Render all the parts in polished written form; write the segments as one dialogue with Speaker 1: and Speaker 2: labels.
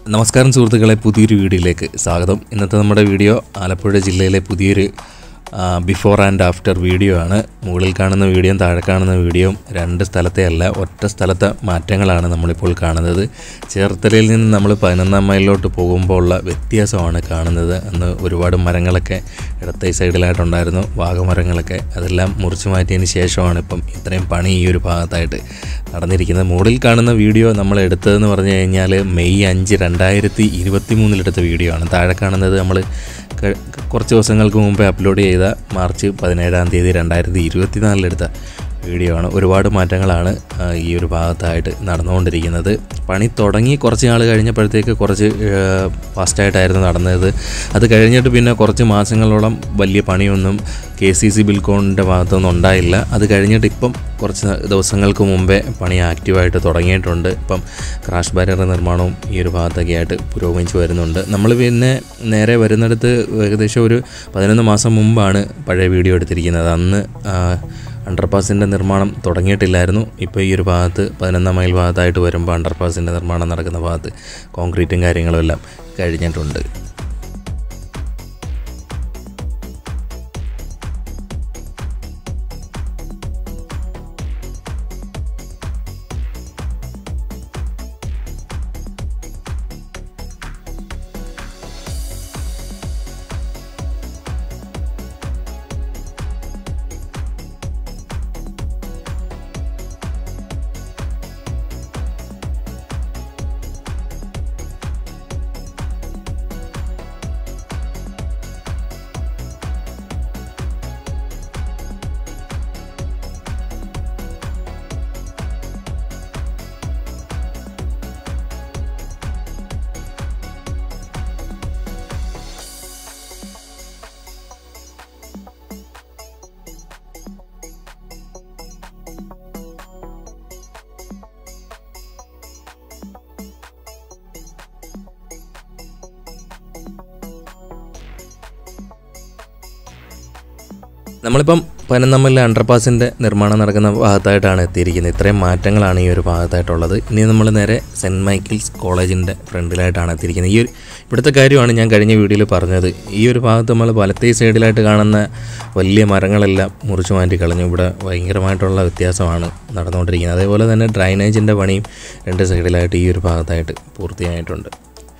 Speaker 1: നമസ്കാരം സുഹൃത്തുക്കളെ, പുതിയൊരു വീഡിയോയിലേക്ക് സ്വാഗതം. ഇന്നത്തെ നമ്മുടെ വീഡിയോ ആലപ്പുഴ ജില്ലയിലെ പുതിയൊരു ബിഫോർ ആൻഡ് ആഫ്റ്റർ വീഡിയോ ആണ്. മുകളിൽ കാണുന്ന വീഡിയോയും താഴെ കാണുന്ന വീഡിയോയും രണ്ട് സ്ഥലത്തെ അല്ല, ഒറ്റ സ്ഥലത്തെ മാറ്റങ്ങളാണ് നമ്മളിപ്പോൾ കാണുന്നത്. ചേർത്തലയിൽ നിന്ന് നമ്മൾ 11 മൈലിലോട്ട് പോകുമ്പോൾ ഉള്ള വ്യത്യാസമാണ് കാണുന്നത്. അന്ന് ഒരുപാട് മരങ്ങളൊക്കെ ഇടത്തെ സൈഡിലായിട്ടുണ്ടായിരുന്നു, വാഗമരങ്ങളൊക്കെ. അതെല്ലാം മുറിച്ചു മാറ്റിയതിന് ശേഷമാണ് ഇപ്പം ഇത്രയും പണി ഈ ഒരു ഭാഗത്തായിട്ട് നടന്നിരിക്കുന്നത്. മുകളിൽ കാണുന്ന വീഡിയോ നമ്മൾ എടുത്തതെന്ന് പറഞ്ഞു കഴിഞ്ഞാൽ മെയ് 5, 2023 എടുത്ത വീഡിയോ ആണ്. താഴെ കാണുന്നത് നമ്മൾ കുറച്ച് ദിവസങ്ങൾക്ക് മുമ്പേ അപ്ലോഡ് ചെയ്ത മാർച്ച് 17 2024 എടുത്ത വീഡിയോ ആണ്. ഒരുപാട് മാറ്റങ്ങളാണ് ഈ ഒരു ഭാഗത്തായിട്ട് നടന്നുകൊണ്ടിരിക്കുന്നത്. പണി തുടങ്ങി കുറച്ച് നാൾ കഴിഞ്ഞപ്പോഴത്തേക്ക് കുറച്ച് ഫാസ്റ്റായിട്ടായിരുന്നു നടന്നത്. അത് കഴിഞ്ഞിട്ട് പിന്നെ കുറച്ച് മാസങ്ങളോളം വലിയ പണിയൊന്നും KCC ബിൽക്കോണിൻ്റെ ഭാഗത്തൊന്നും ഉണ്ടായില്ല. അത് കഴിഞ്ഞിട്ട് ഇപ്പം കുറച്ച് ദിവസങ്ങൾക്ക് മുമ്പേ പണി ആക്റ്റീവായിട്ട് തുടങ്ങിയിട്ടുണ്ട്. ഇപ്പം ക്രാഷ് ബാരിയർ നിർമ്മാണവും ഈ ഒരു ഭാഗത്തൊക്കെ ആയിട്ട് പുരോഗമിച്ച് വരുന്നുണ്ട്. നമ്മൾ പിന്നെ നേരെ വരുന്നിടത്ത് ഏകദേശം ഒരു 11 മാസം മുമ്പാണ് പഴയ വീഡിയോ എടുത്തിരിക്കുന്നത്. അന്ന് അണ്ടർപാസിൻ്റെ നിർമ്മാണം തുടങ്ങിയിട്ടില്ലായിരുന്നു. ഇപ്പോൾ ഈ ഒരു ഭാഗത്ത് 11 മൈൽ ഭാഗത്തായിട്ട് വരുമ്പോൾ അണ്ടർപാസിൻ്റെ നിർമ്മാണം നടക്കുന്ന ഭാഗത്ത് കോൺക്രീറ്റും കാര്യങ്ങളും എല്ലാം കഴിഞ്ഞിട്ടുണ്ട്. നമ്മളിപ്പം 11 മൈൽ അണ്ടർപാസിൻ്റെ നിർമ്മാണം നടക്കുന്ന ഭാഗത്തായിട്ടാണ് എത്തിയിരിക്കുന്നത്. ഇത്രയും മാറ്റങ്ങളാണ് ഈ ഒരു ഭാഗത്തായിട്ടുള്ളത്. ഇനി നമ്മൾ നേരെ സെൻറ്റ് മൈക്കിൾസ് കോളേജിൻ്റെ ഫ്രണ്ടിലായിട്ടാണ് എത്തിയിരിക്കുന്നത്. ഇവിടുത്തെ കാര്യമാണ് ഞാൻ കഴിഞ്ഞ വീഡിയോയിൽ പറഞ്ഞത്. ഈ ഒരു ഭാഗത്ത് നമ്മൾ വലത്തേ സൈഡിലായിട്ട് കാണുന്ന വലിയ മരങ്ങളെല്ലാം മുറിച്ചു മാറ്റി കളഞ്ഞു. ഇവിടെ ഭയങ്കരമായിട്ടുള്ള വ്യത്യാസമാണ് നടന്നുകൊണ്ടിരിക്കുന്നത്. അതേപോലെ തന്നെ ഡ്രൈനേജിൻ്റെ പണിയും രണ്ട് സൈഡിലായിട്ട് ഈ ഒരു ഭാഗത്തായിട്ട് പൂർത്തിയായിട്ടുണ്ട്.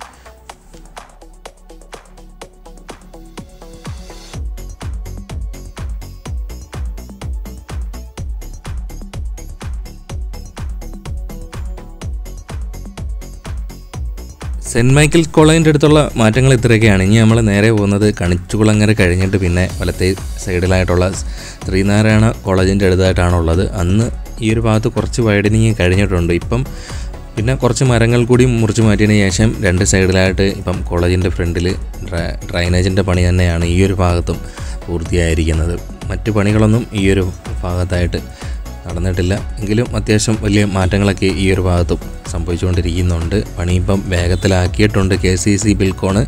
Speaker 1: സെൻറ്റ് മൈക്കിൾസ് കോളേജിൻ്റെ അടുത്തുള്ള മാറ്റങ്ങൾ ഇത്രയൊക്കെയാണ്. ഇനി നമ്മൾ നേരെ പോകുന്നത് കണിച്ചുകുളങ്ങര കഴിഞ്ഞിട്ട് പിന്നെ വലത്തെ സൈഡിലായിട്ടുള്ള ശ്രീനാരായണ കോളേജിൻ്റെ അടുത്തായിട്ടാണുള്ളത്. അന്ന് ഈ ഒരു ഭാഗത്ത് കുറച്ച് വൈഡനിങ് കഴിഞ്ഞിട്ടുണ്ട്. ഇപ്പം പിന്നെ കുറച്ച് മരങ്ങൾ കൂടി മുറിച്ച് മാറ്റിയതിന് ശേഷം രണ്ട് സൈഡിലായിട്ട് ഇപ്പം കോളേജിൻ്റെ ഫ്രണ്ടിൽ ഡ്രൈനേജിൻ്റെ പണി തന്നെയാണ് ഈ ഒരു ഭാഗത്തും പൂർത്തിയായിരിക്കുന്നത്. മറ്റ് പണികളൊന്നും ഈ ഒരു ഭാഗത്തായിട്ട് നടന്നിട്ടില്ല. എങ്കിലും അത്യാവശ്യം വലിയ മാറ്റങ്ങളൊക്കെ ഈ ഒരു ഭാഗത്തും സംഭവിച്ചുകൊണ്ടിരിക്കുന്നുണ്ട്. പണി ഇപ്പം വേഗത്തിലാക്കിയിട്ടുണ്ട് KCC ബിൽക്കോണ്.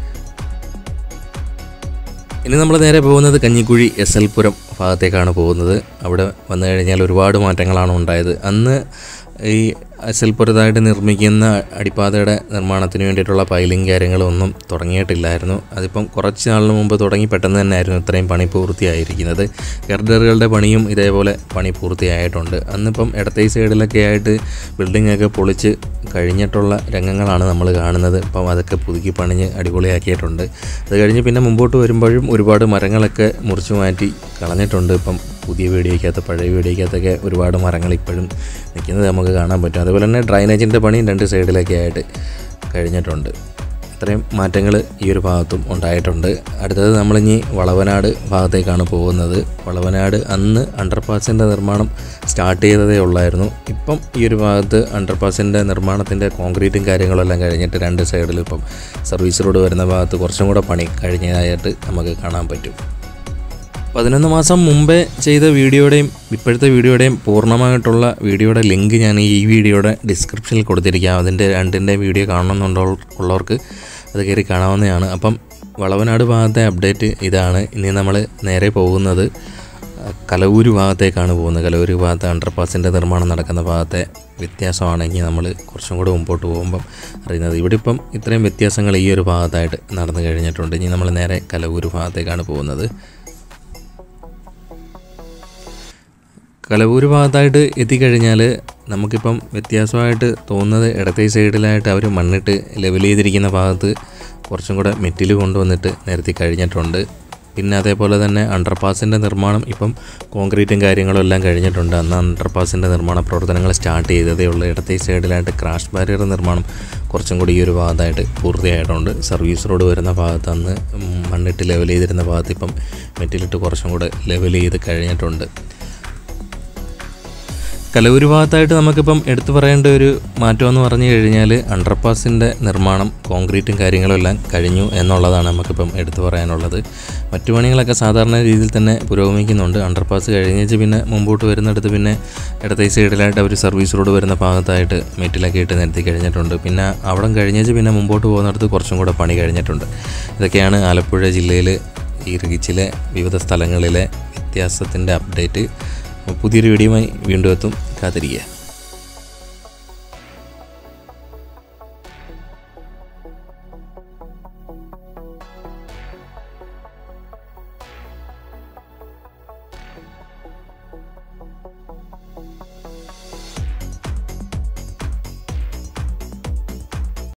Speaker 1: ഇനി നമ്മൾ നേരെ പോകുന്നത് കഞ്ഞിക്കുഴി SL പുരം ഭാഗത്തേക്കാണ് പോകുന്നത്. അവിടെ വന്നു കഴിഞ്ഞാൽ ഒരുപാട് മാറ്റങ്ങളാണ് ഉണ്ടായത്. അന്ന് ഈ SL പുരത്തായിട്ട് നിർമ്മിക്കുന്ന അടിപ്പാതയുടെ നിർമ്മാണത്തിന് വേണ്ടിയിട്ടുള്ള പൈലിങ് കാര്യങ്ങളൊന്നും തുടങ്ങിയിട്ടില്ലായിരുന്നു. അതിപ്പം കുറച്ച് നാളിന് മുമ്പ് തുടങ്ങി പെട്ടെന്ന് തന്നെയായിരുന്നു ഇത്രയും പണി പൂർത്തിയായിരിക്കുന്നത്. ഗർഡറുകളുടെ പണിയും ഇതേപോലെ പണി പൂർത്തിയായിട്ടുണ്ട്. അന്നിപ്പം ഇടത്തെ സൈഡിലൊക്കെ ആയിട്ട് ബിൽഡിങ്ങൊക്കെ പൊളിച്ച് കഴിഞ്ഞിട്ടുള്ള രംഗങ്ങളാണ് നമ്മൾ കാണുന്നത്. ഇപ്പം അതൊക്കെ പുതുക്കി പണിഞ്ഞ് അടിപൊളിയാക്കിയിട്ടുണ്ട്. അത് കഴിഞ്ഞ് പിന്നെ മുമ്പോട്ട് വരുമ്പോഴും ഒരുപാട് മരങ്ങളൊക്കെ മുറിച്ചു മാറ്റി കളഞ്ഞിട്ടുണ്ട്. ഇപ്പം പുതിയ വീഡിയോയ്ക്കകത്ത് പഴയ വീഡിയോയ്ക്കകത്തൊക്കെ ഒരുപാട് മരങ്ങൾ ഇപ്പോഴും നിൽക്കുന്നത് നമുക്ക് കാണാൻ പറ്റും. അതുപോലെ തന്നെ ഡ്രൈനേജിൻ്റെ പണി രണ്ട് സൈഡിലൊക്കെ ആയിട്ട് കഴിഞ്ഞിട്ടുണ്ട്. ഇത്രയും മാറ്റങ്ങൾ ഈ ഒരു ഭാഗത്തും ഉണ്ടായിട്ടുണ്ട്. അടുത്തത് നമ്മളിനി വളവനാട് ഭാഗത്തേക്കാണ് പോകുന്നത്. വളവനാട് അന്ന് അണ്ടർപാസിൻ്റെ നിർമ്മാണം സ്റ്റാർട്ട് ചെയ്തതേ ഉള്ളായിരുന്നു. ഇപ്പം ഈ ഒരു ഭാഗത്ത് അണ്ടർപാസിൻ്റെ നിർമ്മാണത്തിൻ്റെ കോൺക്രീറ്റും കാര്യങ്ങളെല്ലാം കഴിഞ്ഞിട്ട് രണ്ട് സൈഡിൽ ഇപ്പം സർവീസ് റോഡ് വരുന്ന ഭാഗത്ത് കുറച്ചും കൂടെ പണി കഴിഞ്ഞതായിട്ട് നമുക്ക് കാണാൻ പറ്റും. 11 മാസം മുമ്പേ ചെയ്ത വീഡിയോയുടെയും ഇപ്പോഴത്തെ വീഡിയോയുടെയും പൂർണ്ണമായിട്ടുള്ള വീഡിയോയുടെ ലിങ്ക് ഞാൻ ഈ വീഡിയോയുടെ ഡിസ്ക്രിപ്ഷനിൽ കൊടുത്തിരിക്കാം. അതിൻ്റെ രണ്ടിൻ്റെ വീഡിയോ കാണണമെന്നുള്ളവർക്ക് അത് കയറി കാണാവുന്നതാണ്. അപ്പം വളവനാട് ഭാഗത്തെ അപ്ഡേറ്റ് ഇതാണ്. ഇനി നമ്മൾ നേരെ പോകുന്നത് കലവൂര് ഭാഗത്തേക്കാണ് പോകുന്നത്. കലവൂര് ഭാഗത്ത് അണ്ടർപാസിൻ്റെ നിർമ്മാണം നടക്കുന്ന ഭാഗത്തെ വ്യത്യാസമാണെങ്കിൽ നമ്മൾ കുറച്ചും കൂടെ മുമ്പോട്ട് പോകുമ്പം അറിയുന്നത്. ഇവിടെ ഇപ്പം ഇത്രയും വ്യത്യാസങ്ങൾ ഈ ഒരു ഭാഗത്തായിട്ട് നടന്നു കഴിഞ്ഞിട്ടുണ്ട്. ഇനി നമ്മൾ നേരെ കലവൂർ ഭാഗത്തേക്കാണ് പോകുന്നത്. കലവൂർ ഭാഗത്തായിട്ട് എത്തിക്കഴിഞ്ഞാൽ നമുക്കിപ്പം വ്യത്യാസമായിട്ട് തോന്നുന്നത് ഇടത്തെ സൈഡിലായിട്ട് അവർ മണ്ണിട്ട് ലെവൽ ചെയ്തിരിക്കുന്ന ഭാഗത്ത് കുറച്ചും കൂടെ മെറ്റിൽ കൊണ്ടുവന്നിട്ട് നിരത്തി കഴിഞ്ഞിട്ടുണ്ട്. പിന്നെ അതേപോലെ തന്നെ അണ്ടർപാസിൻ്റെ നിർമ്മാണം ഇപ്പം കോൺക്രീറ്റും കാര്യങ്ങളും എല്ലാം കഴിഞ്ഞിട്ടുണ്ട്. അന്ന് അണ്ടർപാസിൻ്റെ നിർമ്മാണ പ്രവർത്തനങ്ങൾ സ്റ്റാർട്ട് ചെയ്തതേ ഉള്ളൂ. ഇടത്തെ സൈഡിലായിട്ട് ക്രാഷ് ബാരിയർ നിർമ്മാണം കുറച്ചും കൂടി ഈ ഒരു ഭാഗത്തായിട്ട് പൂർത്തിയായിട്ടുണ്ട്. സർവീസ് റോഡ് വരുന്ന ഭാഗത്ത് അന്ന് മണ്ണിട്ട് ലെവൽ ചെയ്തിരുന്ന ഭാഗത്ത് ഇപ്പം മെറ്റിലിട്ട് കുറച്ചും കൂടെ ലെവൽ ചെയ്ത് കഴിഞ്ഞിട്ടുണ്ട്. കലവൂർ ഭാഗത്തായിട്ട് നമുക്കിപ്പം എടുത്തു പറയേണ്ട ഒരു മാറ്റമെന്ന് പറഞ്ഞു കഴിഞ്ഞാൽ അണ്ടർപാസിൻ്റെ നിർമ്മാണം കോൺക്രീറ്റും കാര്യങ്ങളും എല്ലാം കഴിഞ്ഞു എന്നുള്ളതാണ് നമുക്കിപ്പം എടുത്തു പറയാനുള്ളത്. മറ്റു പണികളൊക്കെ സാധാരണ രീതിയിൽ തന്നെ പുരോഗമിക്കുന്നുണ്ട്. അണ്ടർപാസ് കഴിഞ്ഞേച്ച് പിന്നെ മുമ്പോട്ട് വരുന്നിടത്ത് പിന്നെ ഇടത്തെ സൈഡിലായിട്ട് അവർ സർവീസ് റോഡ് വരുന്ന ഭാഗത്തായിട്ട് മെറ്റിലൊക്കെ ഇട്ട് നിരത്തി കഴിഞ്ഞിട്ടുണ്ട്. പിന്നെ അവിടെ കഴിഞ്ഞേച്ച് പിന്നെ മുമ്പോട്ട് പോകുന്നിടത്ത് കുറച്ചും കൂടെ പണി കഴിഞ്ഞിട്ടുണ്ട്. ഇതൊക്കെയാണ് ആലപ്പുഴ ജില്ലയിൽ ഈ റിച്ചിലെ വിവിധ സ്ഥലങ്ങളിലെ വ്യത്യാസത്തിൻ്റെ അപ്ഡേറ്റ്. പുതിയൊരു വീഡിയോയുമായി വീണ്ടും എത്തും. കാത്തിരിക്കുക.